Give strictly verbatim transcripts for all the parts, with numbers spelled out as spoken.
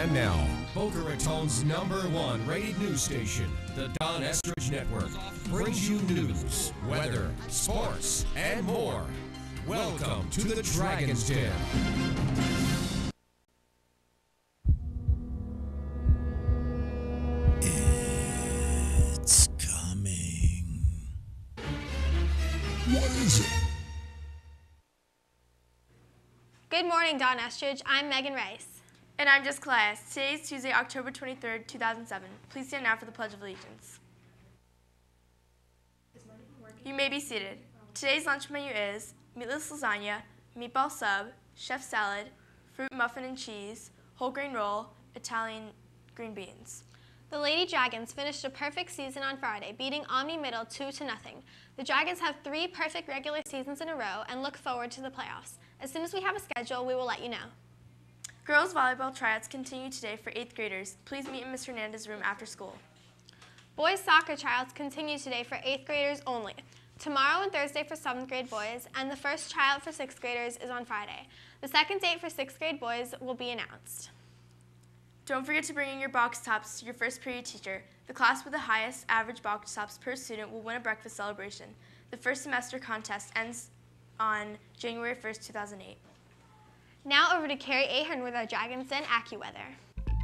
And now, Boca Raton's number one rated news station, the Don Estridge Network, brings you news, weather, sports, and more. Welcome to the Dragon's Den. It's coming. What is it? Good morning, Don Estridge. I'm Megan Rice. And I'm Jess Calais. Today is Tuesday, October twenty-third, two thousand seven. Please stand now for the Pledge of Allegiance. You may be seated. Today's lunch menu is meatless lasagna, meatball sub, chef salad, fruit muffin and cheese, whole grain roll, Italian green beans. The Lady Dragons finished a perfect season on Friday, beating Omni Middle two to nothing. The Dragons have three perfect regular seasons in a row and look forward to the playoffs. As soon as we have a schedule, we will let you know. Girls volleyball tryouts continue today for eighth graders. Please meet in Miz Hernandez's room after school. Boys soccer tryouts continue today for eighth graders only. Tomorrow and Thursday for seventh grade boys, and the first tryout for sixth graders is on Friday. The second date for sixth grade boys will be announced. Don't forget to bring in your box tops to your first period teacher. The class with the highest average box tops per student will win a breakfast celebration. The first semester contest ends on January first, two thousand eight. Now over to Carrie Ahern with our Dragon's Den AccuWeather.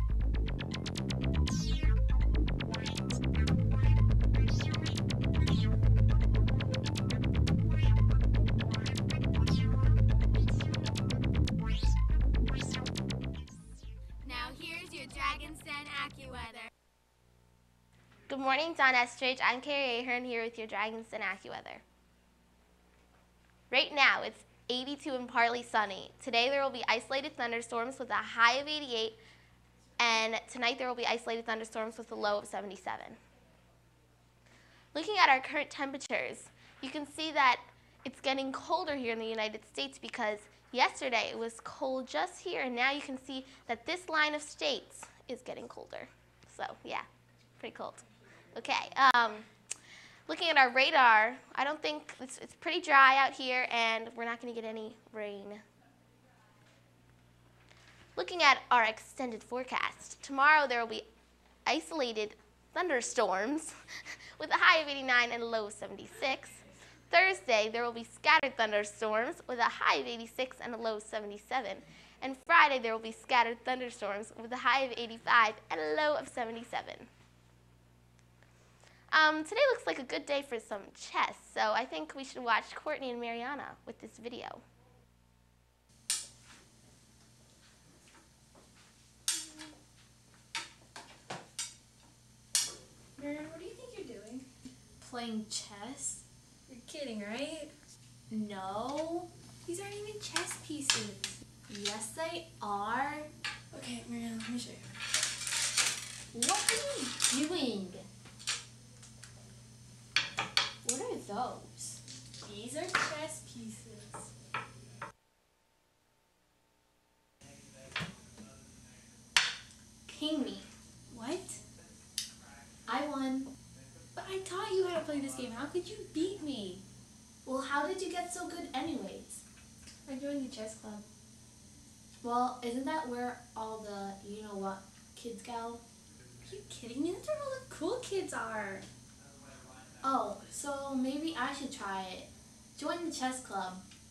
Now here's your Dragon's Den AccuWeather. Good morning, Don Estridge. I'm Carrie Ahern here with your Dragon's Den AccuWeather. Right now, it's eighty-two and partly sunny. Today there will be isolated thunderstorms with a high of eighty-eight, and tonight there will be isolated thunderstorms with a low of seventy-seven. Looking at our current temperatures, you can see that it's getting colder here in the United States because yesterday it was cold just here, and now you can see that this line of states is getting colder. So yeah, pretty cold. Okay. Um, Looking at our radar, I don't think it's, it's pretty dry out here, and we're not going to get any rain. Looking at our extended forecast, tomorrow there will be isolated thunderstorms with a high of eighty-nine and a low of seventy-six. Thursday, there will be scattered thunderstorms with a high of eighty-six and a low of seventy-seven. And Friday, there will be scattered thunderstorms with a high of eighty-five and a low of seventy-seven. Um, today looks like a good day for some chess, so I think we should watch Courtney and Mariana with this video. Mariana, what do you think you're doing? Playing chess? You're kidding, right? No. These aren't even chess pieces. Yes, they are. Okay, Mariana, let me show you. What are you doing? What are those? These are chess pieces. King me. What? I won. But I taught you how to play this game. How could you beat me? Well, how did you get so good anyways? I joined the chess club. Well, isn't that where all the you-know-what kids go? Are you kidding me? That's where all the cool kids are. Oh, so maybe I should try it. Join the chess club.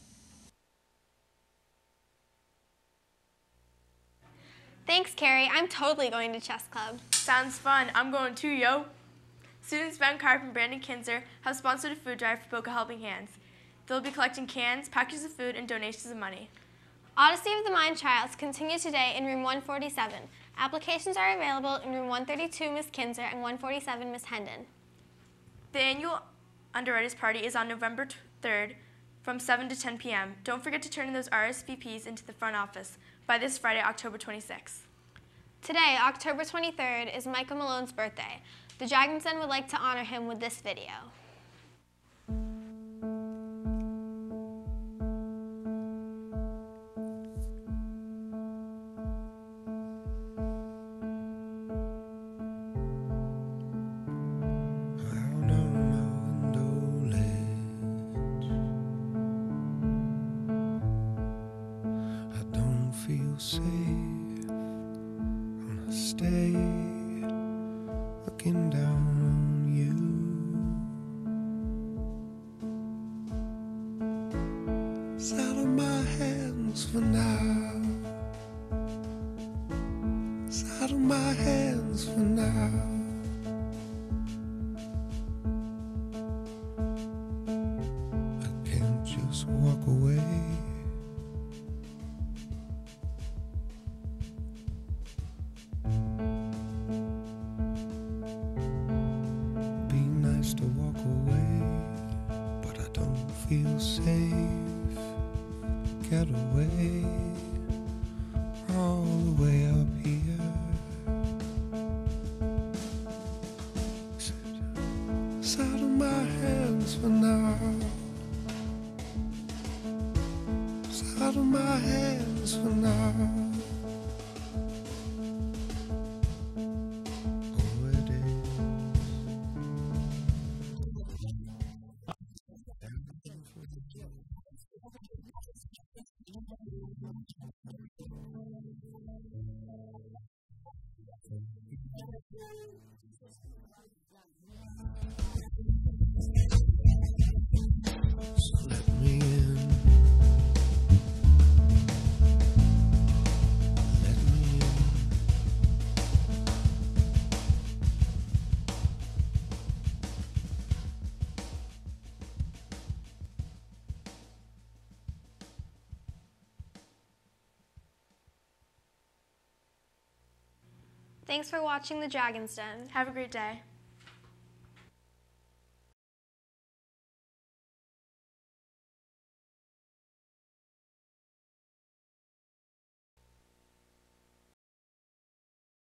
Thanks, Carrie. I'm totally going to chess club. Sounds fun. I'm going too, yo. Students Ben Karp and Brandon Kinzer have sponsored a food drive for Boca Helping Hands. They'll be collecting cans, packages of food, and donations of money. Odyssey of the Mind tryouts continue today in room one forty-seven. Applications are available in room one thirty-two, Miz Kinzer, and one forty-seven, Miz Hendon. The annual underwriters party is on November third from seven to ten p m Don't forget to turn in those R S V Ps into the front office by this Friday, October twenty-sixth. Today, October twenty-third, is Michael Malone's birthday. The Dragon's Den would like to honor him with this video. Safe stay looking down on you. It's out of my hands for now. It's out of my hands for now. I can't just walk away. Be nice to walk away, but I don't feel safe. Get away, all the way up here. It's out of my hands for now. It's out of my hands for now. Oh, it is. So let me in. Let me in. Thanks for watching The Dragon's Den. Have a great day.